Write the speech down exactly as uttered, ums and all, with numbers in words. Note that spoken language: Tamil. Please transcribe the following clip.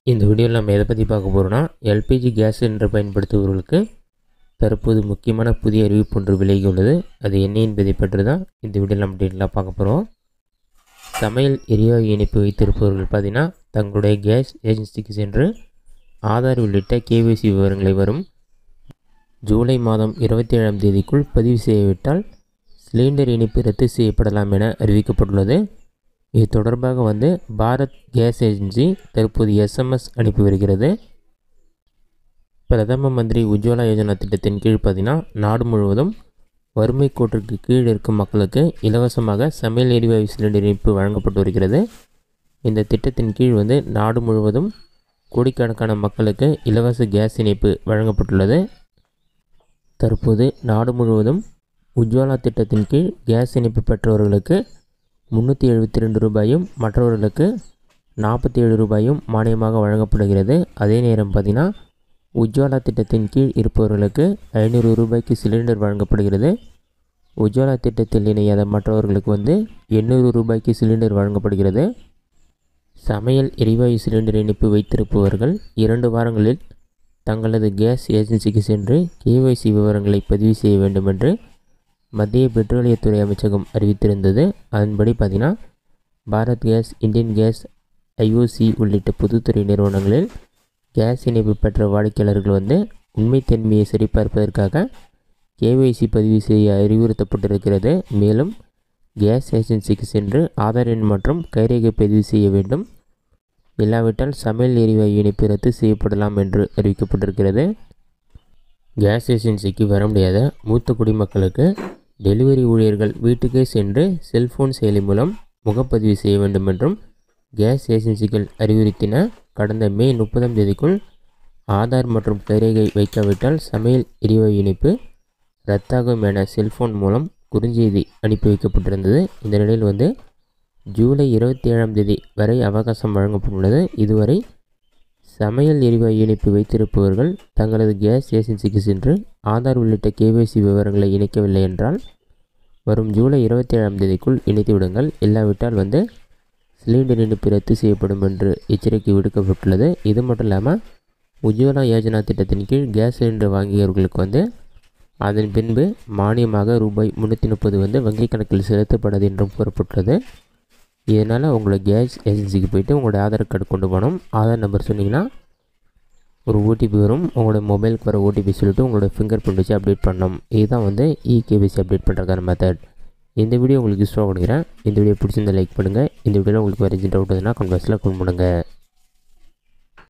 இந்த வீடியோவில் நம்ம எதை பற்றி பார்க்க போகிறோம்னா, எல்பிஜி கேஸ் சிலிண்டர் பயன்படுத்துபவர்களுக்கு தற்போது முக்கியமான புதிய அறிவிப்பு ஒன்று விலகி உள்ளது. அது என்ன என்பதை பற்றி தான் இந்த வீடியோவில் நம்ம டீட்டெயிலாக பார்க்க போகிறோம். சமையல் எரிவாயு இணைப்பு வைத்திருப்பவர்கள் பார்த்தீங்கன்னா, தங்களுடைய கேஸ் ஏஜென்சிக்கு சென்று ஆதார் உள்ளிட்ட கேஒய்சி விவரங்களை வரும் ஜூலை மாதம் இருபத்தி ஏழாம் தேதிக்குள் பதிவு செய்யவிட்டால் சிலிண்டர் இணைப்பு ரத்து செய்யப்படலாம் என அறிவிக்கப்பட்டுள்ளது. இது தொடர்பாக வந்து பாரத் கேஸ் ஏஜென்சி தற்போது எஸ்எம்எஸ் அனுப்பி வருகிறது. பிரதம மந்திரி உஜ்வாலா யோஜனா திட்டத்தின் கீழ் பார்த்தீங்கன்னா, நாடு முழுவதும் வறுமை கோட்டிற்கு கீழ் இருக்கும் மக்களுக்கு இலவசமாக சமையல் எரிவாயு சிலிண்டர் இணைப்பு வழங்கப்பட்டு வருகிறது. இந்த திட்டத்தின் கீழ் வந்து நாடு முழுவதும் கோடிக்கணக்கான மக்களுக்கு இலவச கேஸ் இணைப்பு வழங்கப்பட்டுள்ளது. தற்போது நாடு முழுவதும் உஜ்வாலா திட்டத்தின் கீழ் கேஸ் இணைப்பு பெற்றவர்களுக்கு முந்நூற்றி எழுபத்தி ரெண்டு ரூபாயும் மற்றவர்களுக்கு நாற்பத்தி ஏழு ரூபாயும் மானியமாக வழங்கப்படுகிறது. அதே நேரம் பார்த்திங்கன்னா, உஜ்வாலா திட்டத்தின் கீழ் இருப்பவர்களுக்கு ஐநூறு ரூபாய்க்கு சிலிண்டர் வழங்கப்படுகிறது. உஜ்வாலா திட்டத்தில் இணையாத மற்றவர்களுக்கு வந்து எண்ணூறு ரூபாய்க்கு சிலிண்டர் வழங்கப்படுகிறது. சமையல் எரிவாயு சிலிண்டர் இணைப்பு வைத்திருப்பவர்கள் இரண்டு வாரங்களில் தங்களது கேஸ் ஏஜென்சிக்கு சென்று கேஒய்சி விவரங்களை பதிவு செய்ய வேண்டும் என்று மத்திய பெட்ரோலியத்துறை அமைச்சகம் அறிவித்திருந்தது. அதன்படி பார்த்திங்கன்னா, Bharat gas, Indian gas, IOC உள்ளிட்ட பொதுத்துறை நிறுவனங்களில் கேஸ் இணைப்பு பெற்ற வாடிக்கையாளர்கள் வந்து உண்மைத்தன்மையை சரிபார்ப்பதற்காக கேஒய்சி பதிவு செய்ய அறிவுறுத்தப்பட்டிருக்கிறது. மேலும் கேஸ் ஏஜென்சிக்கு சென்று ஆதார் எண் மற்றும் கைரேகை பதிவு செய்ய வேண்டும். இல்லாவிட்டால் சமையல் எரிவாயு இணைப்பு ரத்து செய்யப்படலாம் என்று அறிவிக்கப்பட்டிருக்கிறது. கேஸ் ஏஜென்சிக்கு வர முடியாத மூத்த குடிமக்களுக்கு டெலிவரி ஊழியர்கள் வீட்டுக்கே சென்று செல்ஃபோன் செயலி மூலம் முகப்பதிவு செய்ய வேண்டும் என்றும் கேஸ் ஏஜென்சிகள் அறிவுறுத்தின. கடந்த மே முப்பதாம் தேதிக்குள் ஆதார் மற்றும் கைரேகை வைக்காவிட்டால் சமையல் எரிவாயு இணைப்பு ரத்தாகும் என செல்ஃபோன் மூலம் குறுஞ்செய்தி அனுப்பி வைக்கப்பட்டிருந்தது. இந்த நிலையில் வந்து ஜூலை இருபத்தி ஏழாம் தேதி வரை அவகாசம் வழங்கப்பட்டுள்ளது. இதுவரை சமையல் எரிவாயு இணைப்பு வைத்திருப்பவர்கள் தங்களது கேஸ் ஏஜென்சிக்கு சென்று ஆதார் உள்ளிட்ட கேஒய்சி விவரங்களை இணைக்கவில்லை என்றால் வரும் ஜூலை இருபத்தி ஏழாம் தேதிக்குள் இணைத்து விடுங்கள். இல்லாவிட்டால் வந்து சிலிண்டர் இணைப்பு ரத்து செய்யப்படும் என்று எச்சரிக்கை விடுக்கப்பட்டுள்ளது. இது மட்டும் இல்லாமல் உஜ்வாலா யோஜனா திட்டத்தின் கீழ் கேஸ் சிலிண்டர் வாங்கியவர்களுக்கு வந்து அதன் பின்பு மானியமாக ரூபாய் முந்நூற்றி முப்பது வந்து வங்கி கணக்கில் செலுத்தப்படாது என்றும் கூறப்பட்டுள்ளது. இதனால் உங்களோட கேஸ் ஏஜென்சிக்கு போய்ட்டு உங்களோட ஆதார் கார்டு கொண்டு போகணும். ஆதார் நம்பர் சொன்னிங்கன்னா ஒரு ஓடிபி வரும். உங்களோட மொபைலுக்கு வர ஓடிபி சொல்லிவிட்டு உங்களோட ஃபிங்கர் பிரிண்ட் வச்சு அப்டேட் பண்ணணும். இதுதான் வந்து இகேஒய்சி அப்டேட் பண்ணுறதுக்கான மெத்தட். இந்த வீடியோ உங்களுக்கு யூஸ்ஃபுல்லாக கொடுக்குறேன். இந்த வீடியோ பிடிச்சிருந்தால் லைக் பண்ணுங்கள். இந்த வீடியோவில் உங்களுக்கு வேறு எதுவும் டவுட் இருந்ததுன்னா கமெண்ட் பாக்ஸில் கமெண்ட் பண்ணுங்கள்.